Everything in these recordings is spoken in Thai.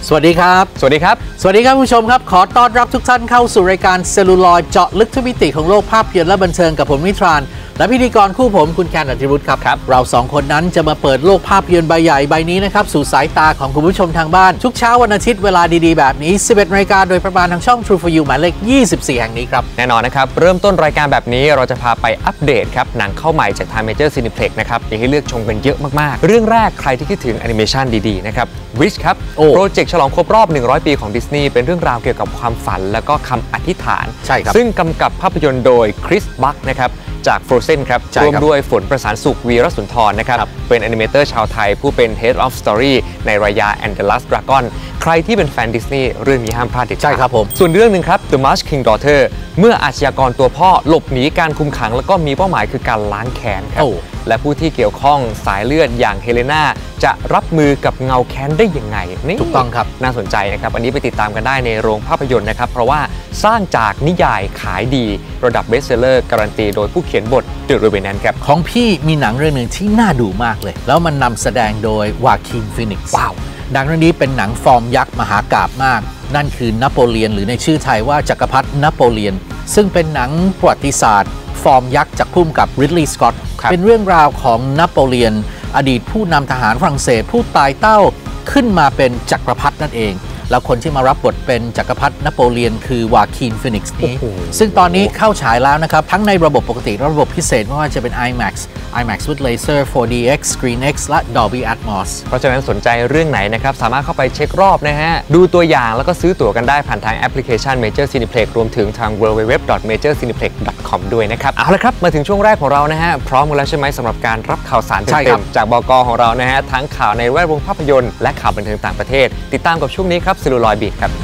สวัสดีครับสวัสดีครับสวัสดีครับผู้ชมครับขอต้อนรับทุกท่านเข้าสู่รายการเซลลูลอยด์เจาะลึกทุกมิติของโลกภาพยนตร์และบันเทิงกับผมนิทรานและพิธีกรคู่ผมคุณแคนอัธรุตครับเราสองคนนั้นจะมาเปิดโลกภาพยนตร์ใบใหญ่ใบนี้นะครับสู่สายตาของคุณผู้ชมทางบ้านทุกเช้าวันอาทิตย์เวลาดีๆแบบนี้ 11 นาฬิกาโดยประมาณทางช่อง True for You หมายเลข 24 แห่งนี้ครับแน่นอนนะครับเริ่มต้นรายการแบบนี้เราจะพาไปอัปเดตครับหนังเข้าใหม่จากทาง Major Cineplex นะครับมีให้เลือกชมกันเยอะมากๆเรื่องแรกใครที่คิดถึงแอนิเมชันดีๆนะครับ Wish ครับโปรเจกต์ฉลองครบรอบ100 ปีของดิสนีย์เป็นเรื่องราวเกี่ยวกับความฝันและก็คำอธิษฐานใช่ครับซึ่งกำกับภาพยนตร์โดยคริสบัคนะครับจาก Frozen ครับร่วมด้วยฝนประสานสุขวีรสุนทรนะครับเป็นแอนิเมเตอร์ชาวไทยผู้เป็น Head of Story ในรายา and the Last Dragon ใครที่เป็นแฟนดิสนีย์เรื่องนี้ห้ามพลาดเด็ดขาดใช่ครับผมส่วนเรื่องหนึ่งครับ The March King Daughter เมื่ออาชญากรตัวพ่อหลบหนีการคุมขังแล้วก็มีเป้าหมายคือการล้างแค้นครับและผู้ที่เกี่ยวข้องสายเลือดอย่างเฮเลนาจะรับมือกับเงาแค้นได้ยังไงนี่ถูกต้องครับน่าสนใจนะครับอันนี้ไปติดตามกันได้ในโรงภาพยนตร์นะครับเพราะว่าสร้างจากนิยายขายดีระดับเบสเซลเลอร์การันตีโดยผู้เขียนบทเดอะ Revenant ครับของพี่มีหนังเรื่องหนึ่งที่น่าดูมากเลยแล้วมันนำแสดงโดยวาคินฟีนิกซ์ว้าวหนังเรื่องนี้เป็นหนังฟอร์มยักษ์มหากาพย์มากนั่นคือนโปเลียนหรือในชื่อไทยว่าจักรพรรดินโปเลียนซึ่งเป็นหนังประวัติศาสตร์ฟอร์มยักษ์จากพุ่มกับริดลีย์สก็อตเป็นเรื่องราวของนโปเลียนอดีตผู้นำทหารฝรั่งเศสผู้ตายเต้าขึ้นมาเป็นจักรพรรดินั่นเองแล้วคนที่มารับบทเป็นจักรพรรดินโปเลียนคือวาคินฟีนิกซ์นี้ซึ่งตอนนี้เข้าฉายแล้วนะครับทั้งในระบบปกติและระบบพิเศษไม่ว่าจะเป็น IMAX with Laser 4DX ScreenX และ Dolby Atmos เพราะฉะนั้นสนใจเรื่องไหนนะครับสามารถเข้าไปเช็ครอบนะฮะดูตัวอย่างแล้วก็ซื้อตั๋วกันได้ผ่านทางแอปพลิเคชัน Major Cineplex รวมถึงทาง www.majorcineplex.com ด้วยนะครับเอาละครับมาถึงช่วงแรกของเรานะฮะพร้อมกันแล้วใช่ไหมสำหรับการรับข่าวสารเต็มๆจากบก.ของเรานะฮะทั้งข่าวในแวดวงภาพยนตร์และข่าวบันเทิงต่างประเทศติดตามกับช่วงนี้ครับเซลลูลอยด์บีทครับ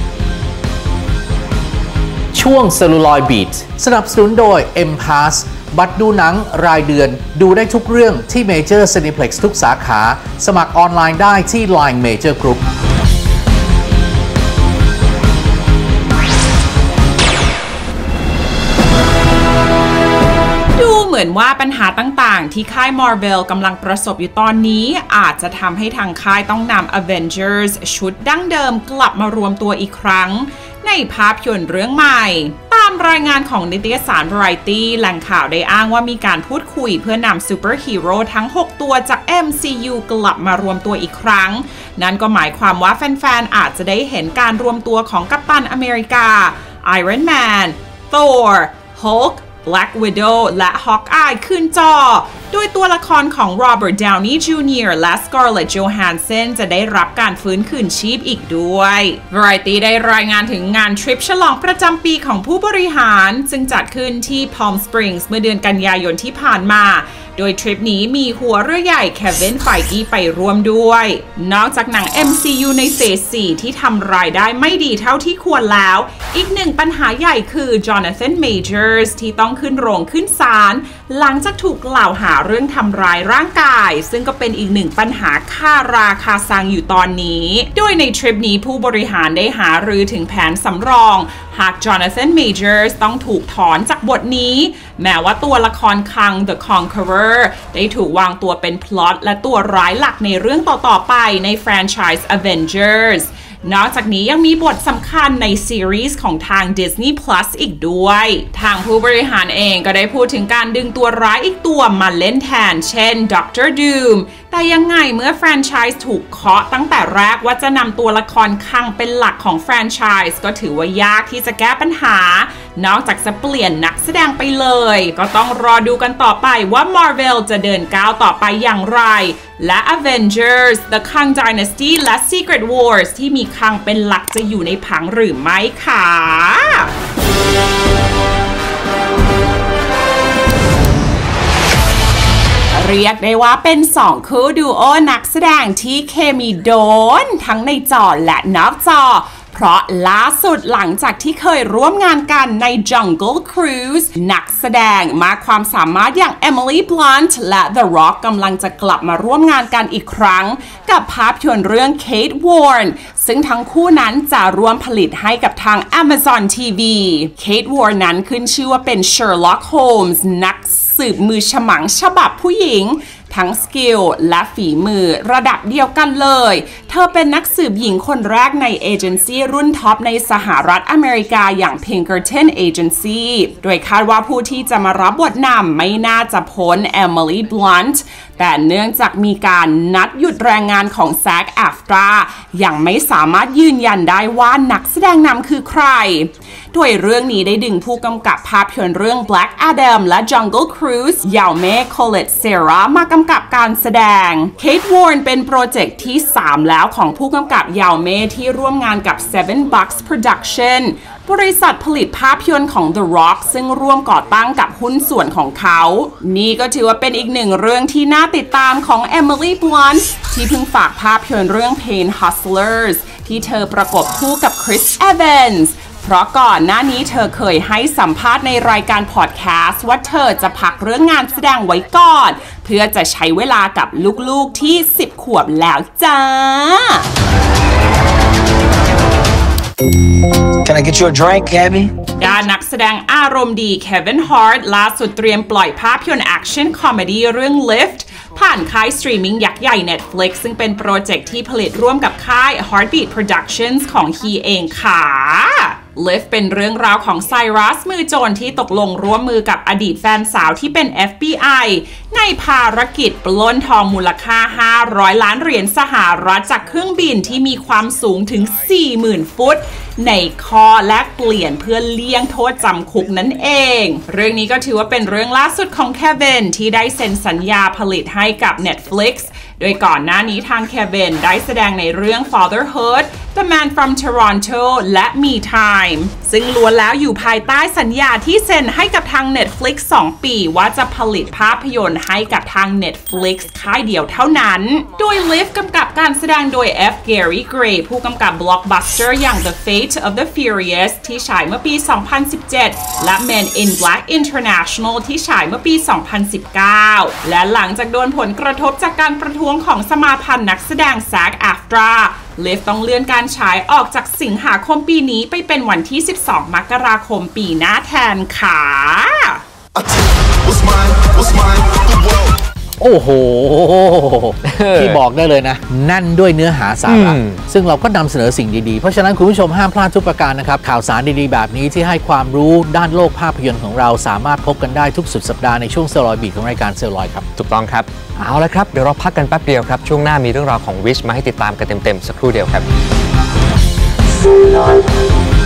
ช่วง Celluloid Beat สนับสนุนโดย M-Pass บัตรดูหนังรายเดือนดูได้ทุกเรื่องที่ Major Cineplex ทุกสาขาสมัครออนไลน์ได้ที่ Line Major Group เหมือนว่าปัญหาต่างๆที่ค่าย Marvel กำลังประสบอยู่ตอนนี้อาจจะทำให้ทางค่ายต้องนำ Avengers ชุดดั้งเดิมกลับมารวมตัวอีกครั้งในภาพยนตร์เรื่องใหม่ตามรายงานของนิตยสาร Variety แหล่งข่าวได้อ้างว่ามีการพูดคุยเพื่อนำซูเปอร์ฮีโร่ทั้ง6ตัวจาก MCU กลับมารวมตัวอีกครั้งนั่นก็หมายความว่าแฟนๆอาจจะได้เห็นการรวมตัวของกัปตันอเมริกา Iron Man Thor Hulk Black Widow และ Hawkeye ขึ้นจอโดยตัวละครของ Robert Downey Jr. และ Scarlett Johansson จะได้รับการฟื้นคืนชีพอีกด้วย Variety ได้รายงานถึงงานทริปฉลองประจำปีของผู้บริหารซึ่งจัดขึ้นที่ Palm Springs เมื่อเดือนกันยายนที่ผ่านมาโดยทริปนี้มีหัวเรือใหญ่เควินไฟกีไปร่วมด้วยนอกจากหนัง MCU ในเฟส 4 ที่ทำรายได้ไม่ดีเท่าที่ควรแล้วอีกหนึ่งปัญหาใหญ่คือ Jonathan Majors ที่ต้องขึ้นโรงขึ้นศาลหลังจากถูกกล่าวหาเรื่องทำร้ายร่างกายซึ่งก็เป็นอีกหนึ่งปัญหาค่าราคาซังอยู่ตอนนี้โดยในทริปนี้ผู้บริหารได้หารือถึงแผนสำรองหาก Jonathan Majors ต้องถูกถอนจากบทนี้แม้ว่าตัวละครคัง The Conqueror ได้ถูกวางตัวเป็นพล็อตและตัวร้ายหลักในเรื่องต่อๆไปในแฟรนไชส์ Avengers นอกจากนี้ยังมีบทสำคัญในซีรีส์ของทาง Disney Plus อีกด้วยทางผู้บริหารเองก็ได้พูดถึงการดึงตัวร้ายอีกตัวมาเล่นแทนเช่น Doctor Doom แต่ยังไงเมื่อแฟรนไชส์ถูกเคาะตั้งแต่แรกว่าจะนำตัวละครคังเป็นหลักของแฟรนไชส์ก็ถือว่ายากที่จะแก้ปัญหานอกจากจะเปลี่ยนนักแสดงไปเลยก็ต้องรอดูกันต่อไปว่า Marvel จะเดินก้าวต่อไปอย่างไรและ Avengers The Kang Dynasty และ Secret Wars ที่มีคังเป็นหลักจะอยู่ในผังหรือไม่ค่ะเรียกได้ว่าเป็น2คู่ดูโอนักแสดงที่เคมีโดนทั้งในจอและนอกจอเพราะล่าสุดหลังจากที่เคยร่วมงานกันใน Jungle Cruise นักแสดงมากความสามารถอย่าง Emily Blunt และ The Rock กำลังจะกลับมาร่วมงานกันอีกครั้งกับภาพยนตร์เรื่อง Kate Warren ซึ่งทั้งคู่นั้นจะร่วมผลิตให้กับทาง Amazon TV Kate Warren นั้นขึ้นชื่อว่าเป็น Sherlock Holmes นักสืบมือฉมังฉบับผู้หญิงทั้งสกิลและฝีมือระดับเดียวกันเลยเธอเป็นนักสืบหญิงคนแรกในเอเจนซี่รุ่นท็อปในสหรัฐอเมริกาอย่าง Pinkerton Agency โดยคาดว่าผู้ที่จะมารับบทนำไม่น่าจะพ้น Emily Blunt แต่เนื่องจากมีการนัดหยุดแรงงานของ SAG-AFTRA ยังไม่สามารถยืนยันได้ว่านักแสดงนำคือใครโดยเรื่องนี้ได้ดึงผู้กำกับภาพยนตร์เรื่อง Black Adam และ Jungle Cruise ยาวเม่ Colette Serra มากำกับการแสดง Kate Warren เป็นโปรเจกต์ที่ 3 แล้วของผู้กำกับยาวเม่ที่ร่วมงานกับ Seven Bucks Production บริษัทผลิตภาพยนตร์ของ The Rock ซึ่งร่วมก่อตั้งกับหุ้นส่วนของเขา นี่ก็ถือว่าเป็นอีกหนึ่งเรื่องที่น่าติดตามของ Emily Blunt ที่เพิ่งฝากภาพยนตร์เรื่อง Pain Hustlers ที่เธอประกบคู่กับ Chris Evans เพราะก่อนหน้านี้เธอเคยให้สัมภาษณ์ในรายการพอดแคสต์ว่าเธอจะพักเรื่องงานแสดงไว้ก่อนเพื่อจะใช้เวลากับลูกๆที่10 ขวบแล้วจ้า Can I get you a drink, Gabby? ด้านนักแสดงอารมณ์ดีเควินฮาร์ตล่าสุดเตรียมปล่อยภาพยนตร์แอคชั่นคอมเมดี้เรื่อง Lift ผ่านค่ายสตรีมมิ่งยักษ์ใหญ่ Netflix ซึ่งเป็นโปรเจกต์ที่ผลิตร่วมกับค่าย Heartbeat Productions ของฮีเองค่ะ Lift เป็นเรื่องราวของไซรัสมือโจรที่ตกลงร่วมมือกับอดีตแฟนสาวที่เป็น FBI ในภารกิจปล้นทองมูลค่า$500 ล้านสหรัฐจากเครื่องบินที่มีความสูงถึง 40,000 ฟุตในคอและเปลี่ยนเพื่อเลี่ยงโทษจำคุกนั่นเองเรื่องนี้ก็ถือว่าเป็นเรื่องล่าสุดของเควินที่ได้เซ็นสัญญาผลิตให้กับ Netflix โดยก่อนหน้านี้ทางเควินได้แสดงในเรื่อง Fatherhood The Man from Toronto และ Me Time ซึ่งล้วนแล้วอยู่ภายใต้สัญญาที่เซ็นให้กับทาง Netflix 2 ปีว่าจะผลิตภาพยนตร์ให้กับทาง Netflix ค่ายเดียวเท่านั้น โดย Lift กำกับการแสดงโดย F. Gary Gray ผู้กำกับ Blockbuster อย่าง The Fate of the Furious ที่ฉายเมื่อปี 2017 และ Men in Black International ที่ฉายเมื่อปี 2019 และหลังจากโดนผลกระทบจากการประท้วงของสมาพันธ์นักแสดง SAG-AFTRA Lift ต้องเลื่อนการฉายออกจากสิงหาคมปีนี้ไปเป็นวันที่ 12 มกราคมปีหน้าแทนค่ะโอ้โห ที่บอกได้เลยนะแน่นด้วยเนื้อหาสาระซึ่งเราก็นำเสนอสิ่งดีๆเพราะฉะนั้นคุณผู้ชมห้ามพลาดทุกประการนะครับข่าวสารดีๆแบบนี้ที่ให้ความรู้ด้านโลกภาพยนตร์ของเราสามารถพบกันได้ทุกสุดสัปดาห์ในช่วงเซลลอยบีทของรายการเซลลอยครับถูกต้องครับเอาละครับเดี๋ยวเราพักกันแป๊บเดียวครับช่วงหน้ามีเรื่องราวของ Wish มาให้ติดตามกันเต็มๆสักครู่เดียวครับ